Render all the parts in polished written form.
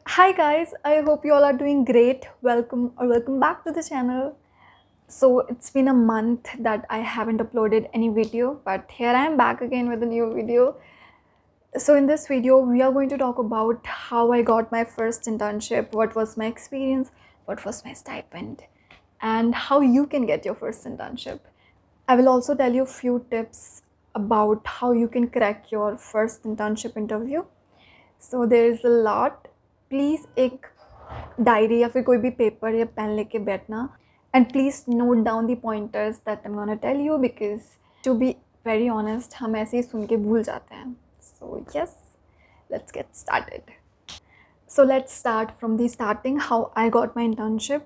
Hi guys, I hope you all are doing great. Welcome back to the channel. So it's been a month that I haven't uploaded any video, but here I am back again with a new video. So in this video, we are going to talk about how I got my first internship, what was my experience, what was my stipend, and how you can get your first internship. I will also tell you a few tips about how you can crack your first internship interview. So there is a lot. Please एक diary या फिर कोई भी paper या pen लेके बैठना and please note down the pointers that I am gonna tell you because to be very honest हम ऐसे ही सुन के भूल जाते हैं. So yes, let's get started. So let's start from the starting how I got my internship.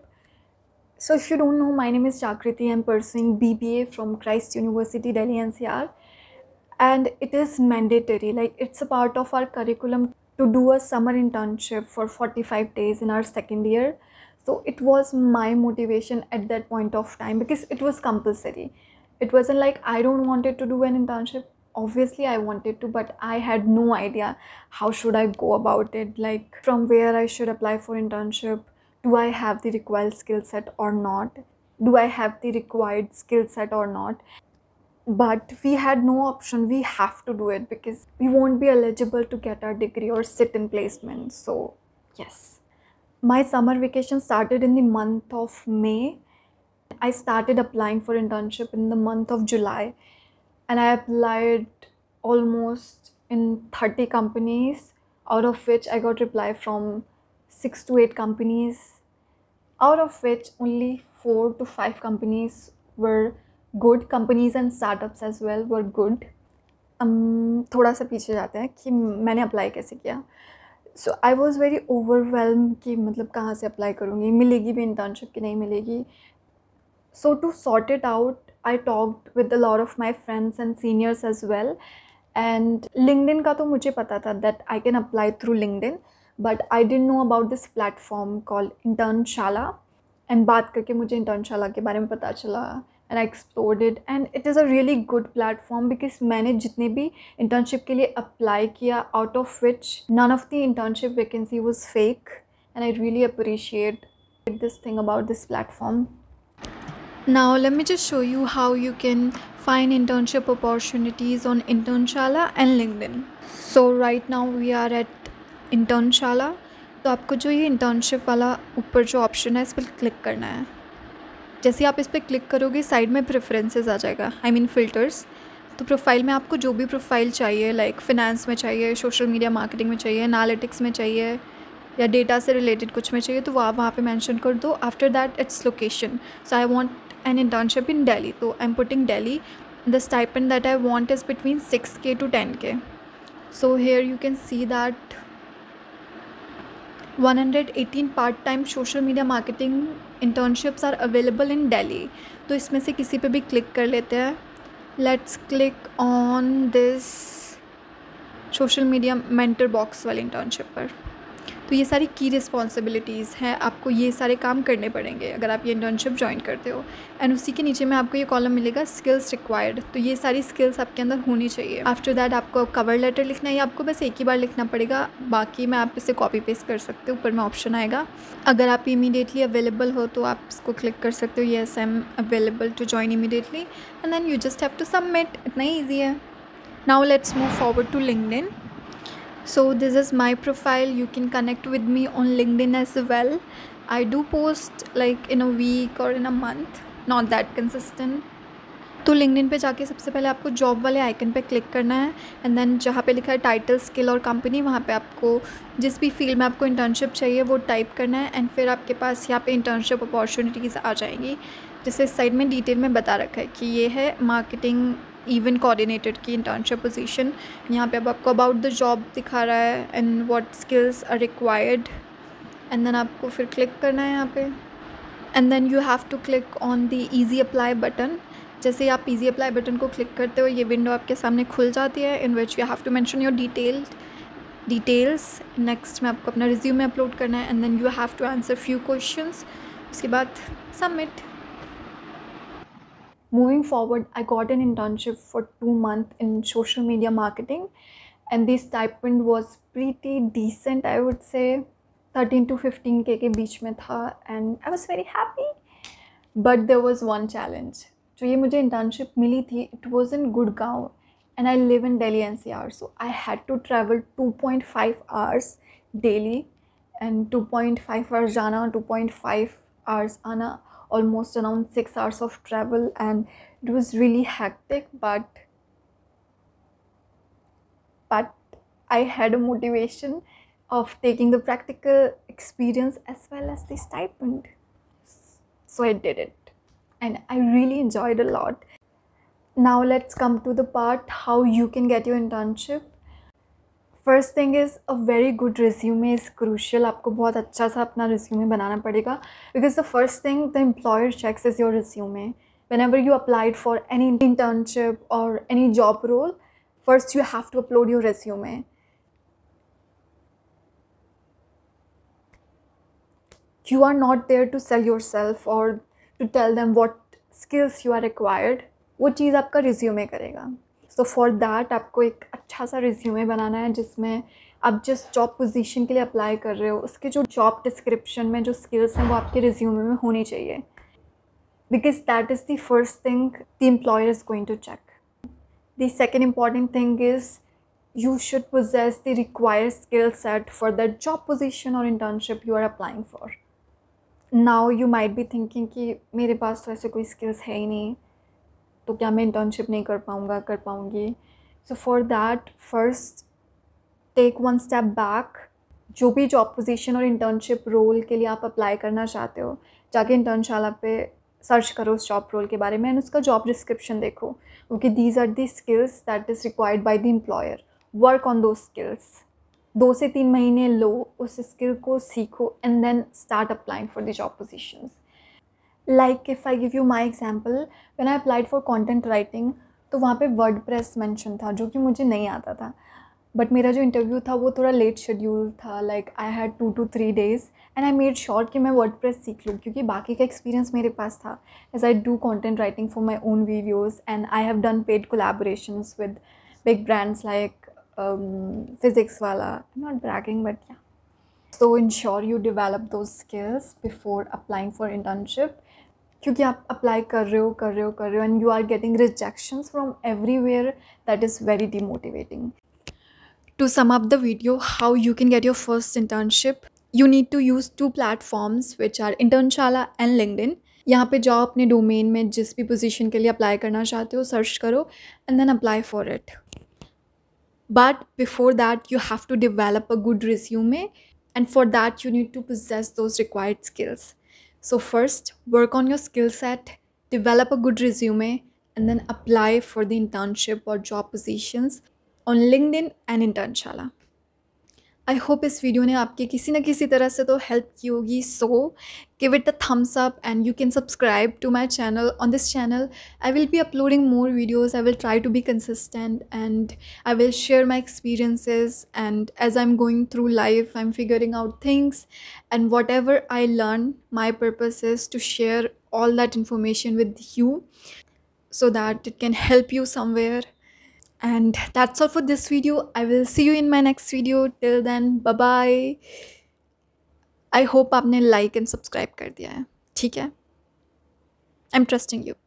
So if you don't know, my name is Jagriti. I'm pursuing BBA from Christ University, Delhi NCR, and it is mandatory, like it's a part of our curriculum to do a summer internship for 45 days in our second year. So it was my motivation at that point of time because it was compulsory. It wasn't like I don't wanted to do an internship. Obviously I wanted to, but I had no idea how should I go about it, like from where I should apply for internship. Do I have the required skill set or not? Do I have the required skill set or not? But we had no option. We have to do it because we won't be eligible to get our degree or sit in placement. So yes, my summer vacation started in the month of May. I started applying for internship in the month of July, and I applied almost in 30 companies, out of which I got reply from 6 to 8 companies, out of which only 4 to 5 companies were good. Companies and startups as well were good. थोड़ा सा पीछे जाते हैं कि मैंने apply कैसे किया. So I was very overwhelm कि मतलब कहाँ से अप्लाई करूँगी, मिलेगी भी इंटर्नशिप कि नहीं मिलेगी. So to sort it out, I talked with a lot of my friends and seniors as well. And LinkedIn का तो मुझे पता था that I can apply through LinkedIn, but I didn't know about this platform called Internshala. And बात करके मुझे Internshala के बारे में पता चला, and I explored it, and it is a really good platform because मैंने जितने भी internship के लिए apply किया, out of which none of the internship vacancy was fake, and I really appreciate this thing about this platform. Now let me just show you how you can find internship opportunities on Internshala and LinkedIn. So right now we are at Internshala. तो आपको जो ये internship वाला ऊपर जो option है इस पर क्लिक करना है. जैसे आप इस पर क्लिक करोगे साइड में प्रेफरेंसेस आ जाएगा, आई मीन फ़िल्टर्स. तो प्रोफाइल में आपको जो भी प्रोफाइल चाहिए, लाइक फिनेंस में चाहिए, सोशल मीडिया मार्केटिंग में चाहिए, एनालिटिक्स में चाहिए, या डेटा से रिलेटेड कुछ में चाहिए, तो आप वहाँ पे मेंशन कर दो. After that it's location. So I want an internship in Delhi, so I'm putting Delhi. The stipend that I want is between 6k to 10k. So here you can see that 118 part-time social media marketing internships are available in Delhi. तो इसमें से किसी पे भी click कर लेते हैं. Let's click on this social media mentor box वाले internship पर. तो ये सारी की रिस्पॉन्सिबिलिटीज़ हैं, आपको ये सारे काम करने पड़ेंगे अगर आप ये इंटर्नशिप ज्वाइन करते हो. एंड उसी के नीचे में आपको ये कॉलम मिलेगा स्किल्स रिक्वायर्ड. तो ये सारी स्किल्स आपके अंदर होनी चाहिए. आफ्टर दैट आपको कवर लेटर लिखना है, आपको बस एक ही बार लिखना पड़ेगा. बाकी में आप इसे कॉपी पेस्ट कर सकते हो, ऊपर में ऑप्शन आएगा. अगर आप इमीडिएटली अवेलेबल हो तो आप इसको क्लिक कर सकते हो, yes I am available to join immediately, and then you just have to submit. इतना ही ईजी है. Now let's move forward to LinkedIn. So this is my profile. You can connect with me on LinkedIn as well. I do post like in a week or in a month, not that consistent. तो LinkedIn पे जाके सबसे पहले आपको job वाले icon पे click करना है, एंड देन जहाँ पे लिखा है टाइटल, स्किल और कंपनी, वहाँ पे आपको जिस भी फील्ड में आपको इंटर्नशिप चाहिए वो टाइप करना है. एंड फिर आपके पास यहाँ पे इंटर्नशिप अपॉर्चुनिटीज़ आ जाएंगी. जैसे इस साइड में डिटेल में बता रखा है कि ये है मार्केटिंग इवेंट कोऑर्डिनेटर की इंटर्नशिप पोजीशन. यहाँ पे अब आपको अबाउट द जॉब दिखा रहा है and what skills are required, and then आपको फिर क्लिक करना है यहाँ पे, and then you have to click on the easy apply button. जैसे आप ईजी अप्लाई बटन को क्लिक करते हो ये विंडो आपके सामने खुल जाती है, in which you have to mention your details. Next में आपको अपना रिज्यूमे अपलोड करना है, and then you have to answer few questions. उसके बाद submit. Moving forward, I got an internship for 2 months in social media marketing, and the stipend was pretty decent, I would say. 13 to 15K के बीच में था and I was very happy. But there was one challenge. जो ये मुझे internship मिली थी, it was in Gurgaon and I live in Delhi NCR. So I had to travel 2.5 hours daily and 2.5 hours जाना, 2.5 hours आना, almost around 6 hours of travel, and it was really hectic, but I had a motivation of taking the practical experience as well as the stipend. So I did it and I really enjoyed a lot. Now let's come to the part how you can get your internship. First thing is a very good resume is crucial. आपको बहुत अच्छा सा अपना resume बनाना पड़ेगा, because the first thing the employer checks is your resume. Whenever you applied for any internship or any job role, first you have to upload your resume. You are not there to sell yourself or to tell them what skills you are required. वो चीज़ आपका resume करेगा. So for that आपको एक अच्छा सा resume बनाना है जिसमें आप जिस job position के लिए apply कर रहे हो उसके जो job description में जो skills हैं वो आपके resume में होनी चाहिए, because that is the first thing the employer is going to check. The second important thing is you should possess the required skill set for that job position or internship you are applying for. Now you might be thinking कि मेरे पास तो ऐसे कोई skills है ही नहीं, तो क्या मैं internship नहीं कर पाऊँगी. So for that, first take one step back. जो भी job position और internship role के लिए आप apply करना चाहते हो, जाके इंटर्नशाला पे सर्च करो उस जॉब रोल के बारे में, एंड उसका जॉब डिस्क्रिप्शन देखो. Okay, these are the skills that is required by the employer. Work on दो स्किल्स. 2 से 3 महीने लो, उस स्किल को सीखो, and then start applying for the job positions. Like if I give you my example, when I applied for content writing, तो वहाँ पे वर्डप्रेस मेंशन था जो कि मुझे नहीं आता था. बट मेरा जो इंटरव्यू था वो थोड़ा लेट शेड्यूल था, like I had 2 to 3 days, and I made sure कि मैं वर्डप्रेस सीख लूँ क्योंकि बाकी का एक्सपीरियंस मेरे पास था, as I do content writing for my own videos and I have done paid collaborations with big brands like Physics Wallah. Not bragging but yeah. So ensure you develop those skills before applying for internship, क्योंकि आप apply कर रहे हो and you are getting rejections from everywhere. That is very demotivating. To sum up the video, how you can get your first internship, you need to use 2 platforms which are Internshala and LinkedIn. यहाँ पे जाओ, अपने domain में जिस भी position के लिए apply करना चाहते हो सर्च करो and then apply for it. But before that you have to develop a good resume, and for that you need to possess those required skills. So first work on your skill set, develop a good resume, and then apply for the internship or job positions on LinkedIn and Internshala. I hope इस video ने आपके किसी न किसी तरह से तो help की होगी. So give it a thumbs up and you can subscribe to my channel. On this channel I will be uploading more videos. I will try to be consistent and I will share my experiences, and as I'm going through life I'm figuring out things, and whatever I learn, my purpose is to share all that information with you so that it can help you somewhere. And that's all for this video. I will see you in my next video. Till then, bye bye. I hope आपने like and subscribe कर दिया है. ठीक है? I'm trusting you.